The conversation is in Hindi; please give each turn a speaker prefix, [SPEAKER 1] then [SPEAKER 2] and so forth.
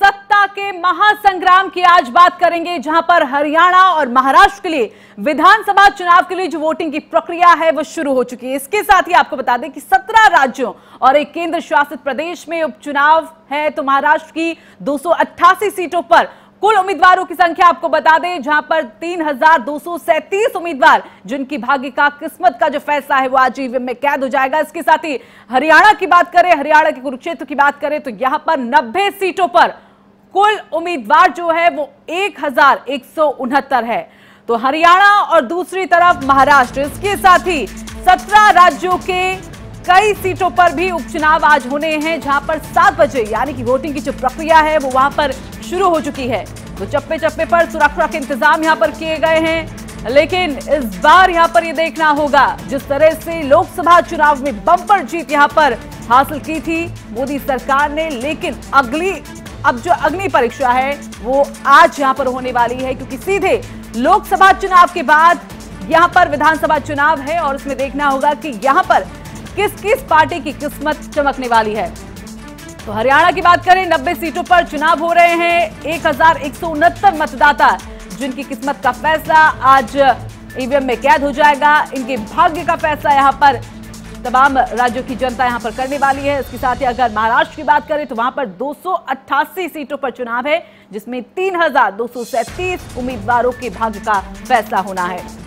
[SPEAKER 1] सत्ता के महासंग्राम की आज बात करेंगे, जहां पर हरियाणा और महाराष्ट्र के लिए विधानसभा चुनाव के लिए जो वोटिंग की प्रक्रिया है वो शुरू हो चुकी है। इसके साथ ही आपको बता दें कि 17 राज्यों और एक केंद्र शासित प्रदेश में उपचुनाव है, तो महाराष्ट्र की 288 सीटों पर कुल उम्मीदवारों की संख्या आपको बता दें, जहां पर 3237 उम्मीदवार जिनकी भाग्य का किस्मत का जो फैसला है वो आज ईवीएम में कैद हो जाएगा। इसके साथ ही हरियाणा की बात करें, हरियाणा के कुरुक्षेत्र की बात करें तो यहां पर 90 सीटों पर कुल उम्मीदवार जो है वो 1169 है। तो हरियाणा और दूसरी तरफ महाराष्ट्र, इसके साथ ही 17 राज्यों के कई सीटों पर भी उपचुनाव आज होने हैं, जहां पर 7 बजे यानी कि वोटिंग की जो प्रक्रिया है वो वहां पर शुरू हो चुकी है। तो चप्पे चप्पे पर सुरक्षा के इंतजाम यहां पर किए गए हैं, लेकिन इस बार यहां पर यह देखना होगा जिस तरह से लोकसभा चुनाव में बम्पर जीत यहां पर हासिल की थी मोदी सरकार ने, लेकिन अब जो अग्नि परीक्षा है वो आज यहां पर होने वाली है, क्योंकि सीधे लोकसभा चुनाव के बाद यहां पर विधानसभा चुनाव है और इसमें देखना होगा कि यहां पर किस किस पार्टी की किस्मत चमकने वाली है। तो हरियाणा की बात करें, 90 सीटों पर चुनाव हो रहे हैं, 1169 मतदाता जिनकी किस्मत का फैसला आज ईवीएम में कैद हो जाएगा। इनके भाग्य का फैसला यहां पर तमाम राज्यों की जनता यहां पर करने वाली है। इसके साथ ही अगर महाराष्ट्र की बात करें तो वहां पर 288 सीटों पर चुनाव है, जिसमें 3237 उम्मीदवारों के भाग्य का फैसला होना है।